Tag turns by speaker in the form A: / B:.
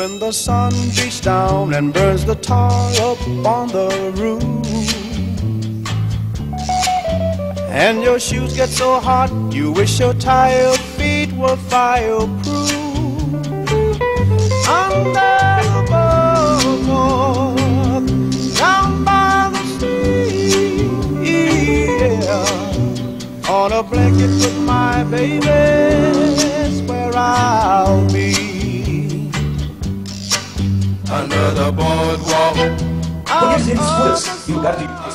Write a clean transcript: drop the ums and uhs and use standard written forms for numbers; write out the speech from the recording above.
A: when the sun beats down and burns the tar up on the roof, and your shoes get so hot you wish your tired feet were fireproof. Under the boardwalk, down by the sea, yeah, on a blanket with my baby, that's where I'll be. Under the boardwalk.
B: Conheça esses em lugar de